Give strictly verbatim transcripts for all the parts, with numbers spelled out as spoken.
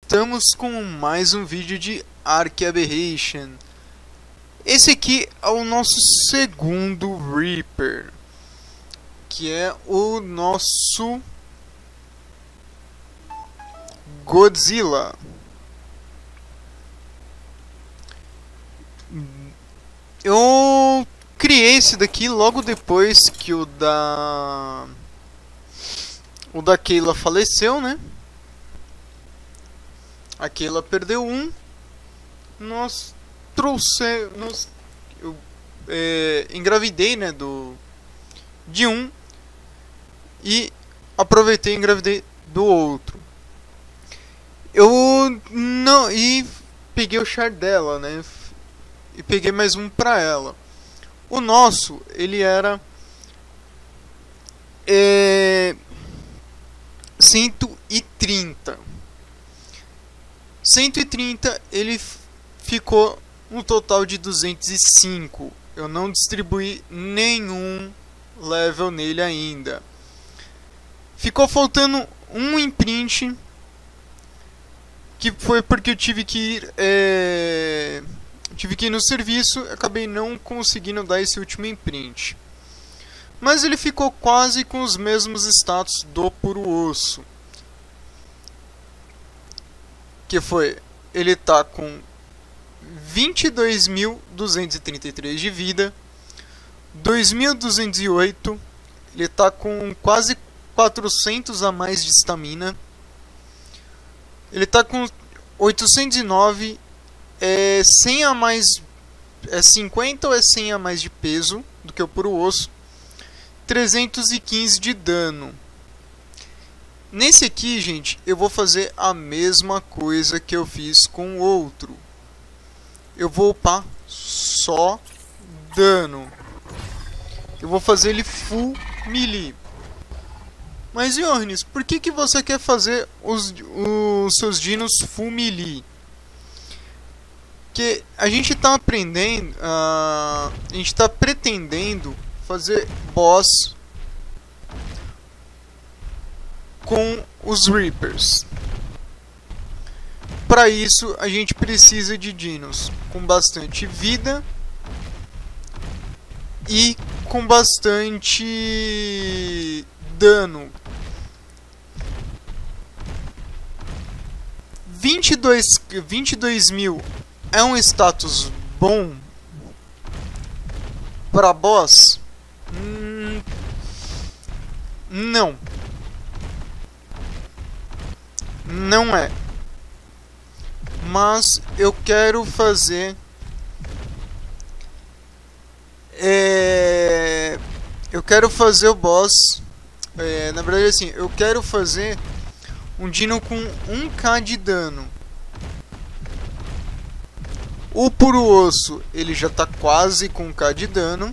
estamos com mais um vídeo de Ark Aberration. Esse aqui é o nosso segundo Reaper, que é o nosso Godzilla. Eu criei esse daqui logo depois que o da o da Keila faleceu, né? A Keila perdeu um. Nós trouxemos, eu é, engravidei, né, do de um e aproveitei e engravidei do outro. Eu não e peguei o char dela, né? E peguei mais um pra ela. O nosso, ele era é, cento e trinta. cento e trinta, ele ficou um total de duzentos e cinco. Eu não distribuí nenhum level nele ainda. Ficou faltando um imprint, que foi porque eu tive que ir é, tive que ir no serviço, acabei não conseguindo dar esse último imprint. Mas ele ficou quase com os mesmos status do puro osso. Que foi, ele tá com vinte e dois mil duzentos e trinta e três de vida, dois mil duzentos e oito, ele tá com quase quatrocentos a mais de estamina, ele tá com oitocentos e nove, é cem a mais, é cinquenta ou é cem a mais de peso do que o puro osso, trezentos e quinze de dano. Nesse aqui, gente, eu vou fazer a mesma coisa que eu fiz com o outro. Eu vou upar só dano. Eu vou fazer ele full melee. Mas, Johannes, por que que você quer fazer os, os seus dinos full melee? Que a gente está aprendendo, uh, a gente está pretendendo fazer boss com os Reapers. Para isso a gente precisa de dinos com bastante vida e com bastante dano. vinte e dois, vinte e dois mil é um status bom para boss? Hum, não. Não é. Mas eu quero fazer é, eu quero fazer o boss é, na verdade assim, eu quero fazer um dino com um K de dano. O puro osso, ele já tá quase com um K de dano.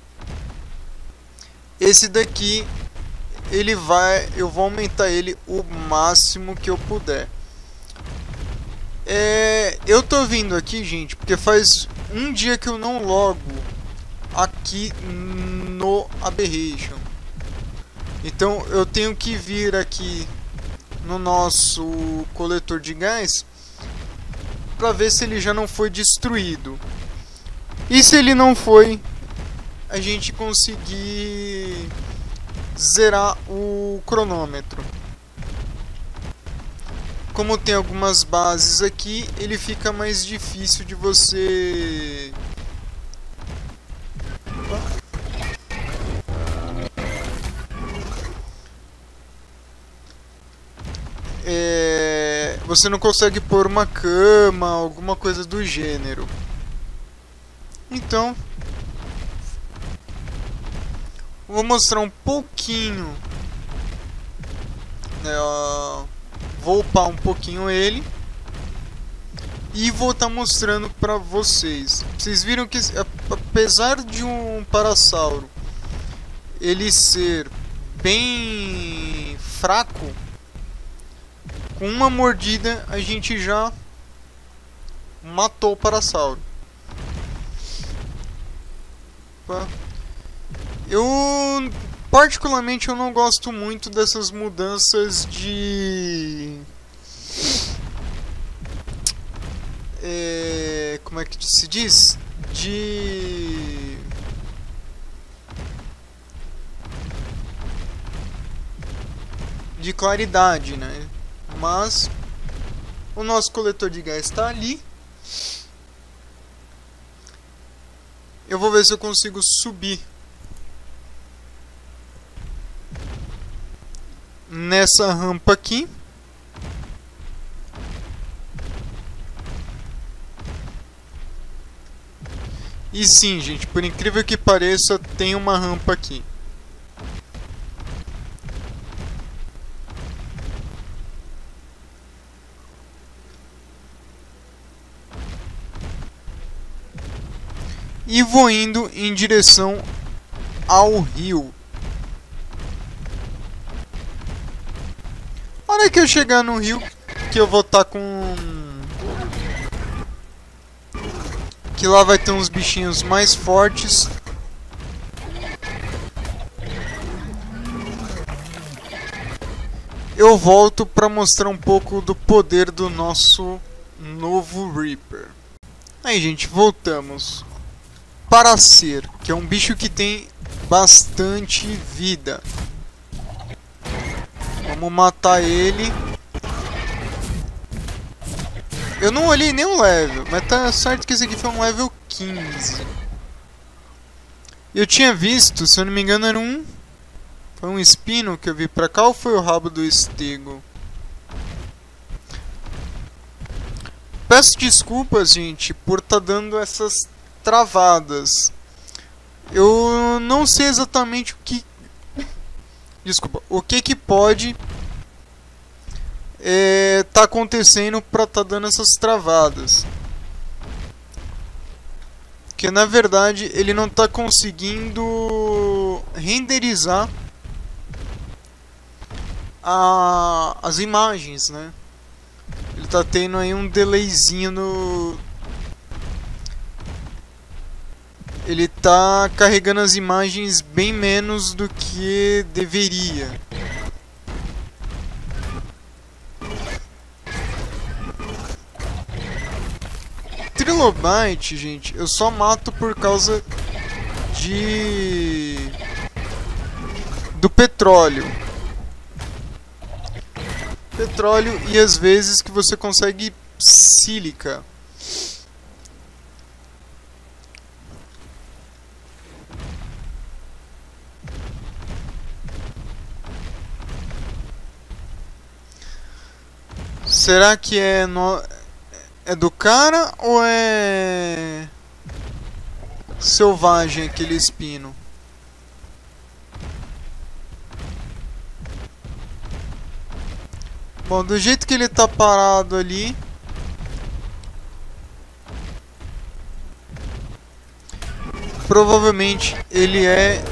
Esse daqui, ele vai, eu vou aumentar ele o máximo que eu puder. É, eu tô vindo aqui, gente, porque faz um dia que eu não logo aqui no Aberration. Então eu tenho que vir aqui no nosso coletor de gás para ver se ele já não foi destruído. E se ele não foi, a gente conseguir zerar o cronômetro. Como tem algumas bases aqui, ele fica mais difícil de você é... você não consegue pôr uma cama, alguma coisa do gênero. Então vou mostrar um pouquinho, né, ó, vou upar um pouquinho ele e vou estar tá mostrando para vocês. Vocês viram que, apesar de um parasauro ele ser bem fraco, com uma mordida a gente já matou o parasauro. Opa. Eu particularmente eu não gosto muito dessas mudanças de é, como é que se diz? De de claridade, né? Mas o nosso coletor de gás está ali. Eu vou ver se eu consigo subir nessa rampa aqui. E sim, gente, por incrível que pareça, tem uma rampa aqui. E vou indo em direção ao rio. A hora que eu chegar no rio, que eu vou estar com... que lá vai ter uns bichinhos mais fortes. Eu volto para mostrar um pouco do poder do nosso novo Reaper. Aí, gente, voltamos. Paracer, que é um bicho que tem bastante vida. Vamos matar ele. Eu não olhei nenhum level, mas tá certo que esse aqui foi um level quinze. Eu tinha visto, se eu não me engano, era um... foi um espino que eu vi pra cá ou foi o rabo do estego? Peço desculpas, gente, por estar tá dando essas travadas. Eu não sei exatamente o que... Desculpa, o que que pode... É, tá acontecendo pra tá dando essas travadas. Que na verdade ele não tá conseguindo renderizar a, as imagens, né? Ele tá tendo aí um delayzinho no... Ele tá carregando as imagens bem menos do que deveria. Trilobite, gente, eu só mato por causa de... do petróleo. Petróleo e às vezes que você consegue sílica. Será que é no... é do cara ou é selvagem aquele espino? Bom, do jeito que ele tá parado ali, provavelmente ele é...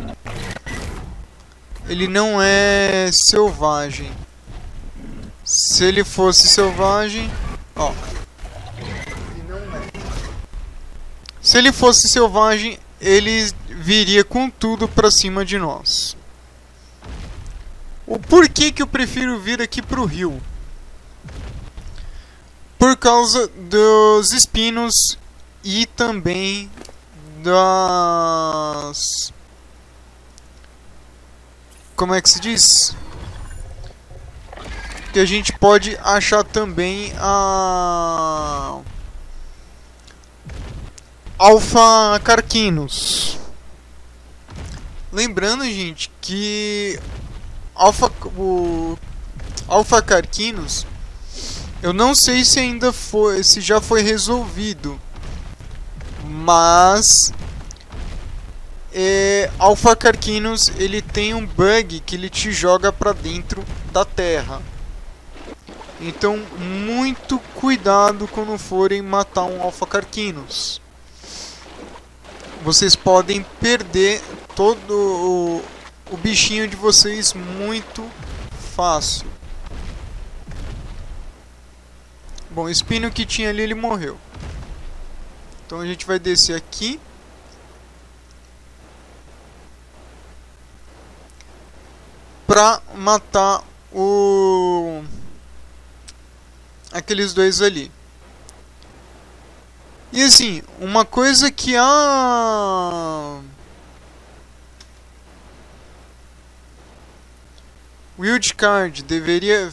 ele não é selvagem. Se ele fosse selvagem... ó. Se ele fosse selvagem, ele viria com tudo pra cima de nós. O porquê que eu prefiro vir aqui pro rio? Por causa dos espinos e também das... como é que se diz? Que a gente pode achar também a... Alpha Carquinus. Lembrando, gente, que Alpha, o Alpha Carquinus, eu não sei se ainda foi, se já foi resolvido, mas é, Alpha Carquinus, ele tem um bug que ele te joga pra dentro da terra. Então, muito cuidado quando forem matar um Alpha Carquinus. Vocês podem perder todo o, o bichinho de vocês muito fácil. Bom, o espino que tinha ali, ele morreu. Então a gente vai descer aqui. Pra matar o... aqueles dois ali. E assim, uma coisa que a Wildcard deveria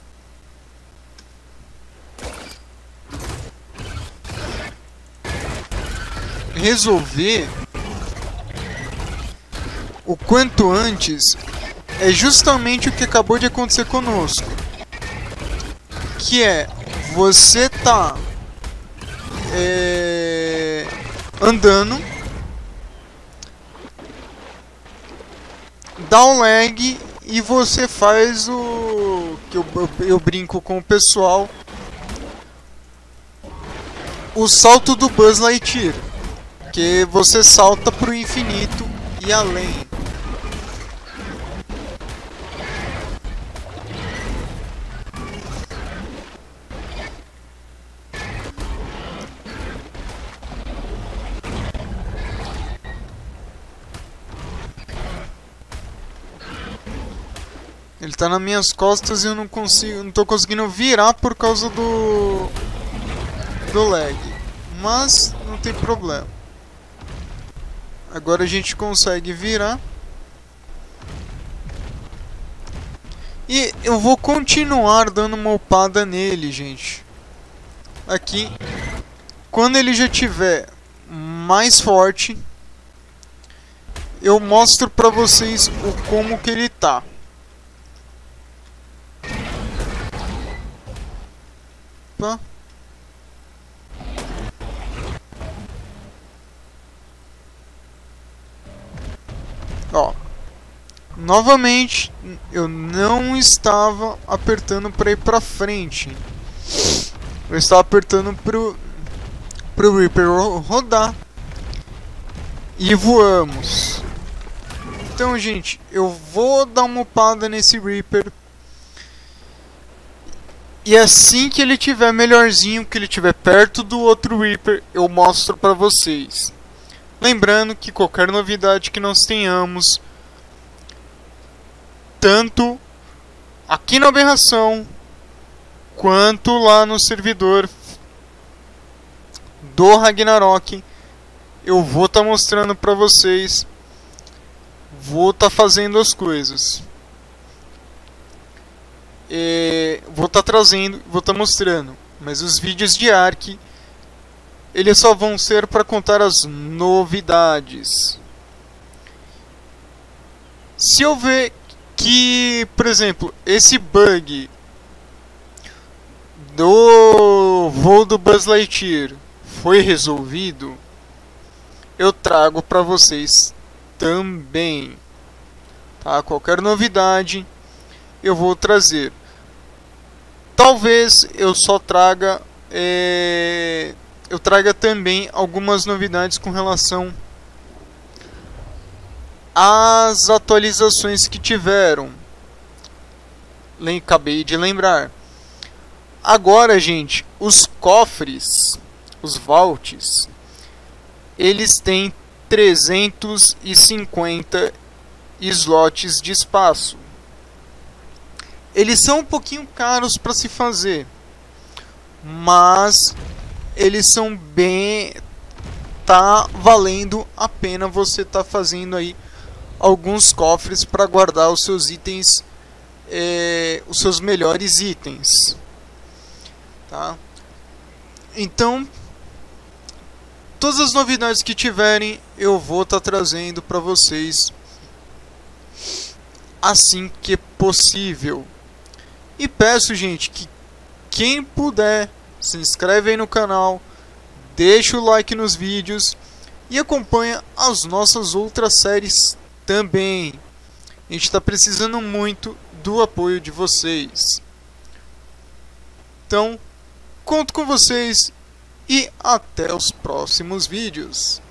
resolver o quanto antes é justamente o que acabou de acontecer conosco, que é você tá é, andando, dá um lag e você faz o que eu, eu, eu brinco com o pessoal, o salto do Buzz Lightyear, que você salta pro infinito e além. Ele tá nas minhas costas e eu não consigo, não tô conseguindo virar por causa do do lag. Mas não tem problema. Agora a gente consegue virar. E eu vou continuar dando uma upada nele, gente. Aqui, quando ele já tiver mais forte, eu mostro pra vocês o como que ele tá. Opa. Ó, novamente eu não estava apertando para ir para frente. Eu estava apertando pro pro Reaper rodar. E voamos. Então, gente, eu vou dar uma upada nesse Reaper. E assim que ele tiver melhorzinho, que ele tiver perto do outro Reaper, eu mostro para vocês. Lembrando que qualquer novidade que nós tenhamos, tanto aqui na Aberração, quanto lá no servidor do Ragnarok, eu vou estar tá mostrando para vocês, vou estar tá fazendo as coisas. E vou estar tá trazendo, vou estar tá mostrando, mas os vídeos de Ark, eles só vão ser para contar as novidades. Se eu ver que, por exemplo, esse bug do voo do Buzz Lightyear foi resolvido, eu trago para vocês também, tá? Qualquer novidade eu vou trazer. Talvez eu só traga é... eu traga também algumas novidades com relação às atualizações que tiveram. Lem- acabei de lembrar. Agora, gente, os cofres, os vaults, eles têm trezentos e cinquenta slots de espaço. Eles são um pouquinho caros para se fazer, mas eles são bem, tá valendo a pena você tá fazendo aí alguns cofres para guardar os seus itens, é, os seus melhores itens, tá? Então, todas as novidades que tiverem eu vou estar tá trazendo para vocês assim que possível. E peço, gente, que quem puder, se inscreve aí no canal, deixa o like nos vídeos e acompanha as nossas outras séries também. A gente está precisando muito do apoio de vocês. Então, conto com vocês e até os próximos vídeos.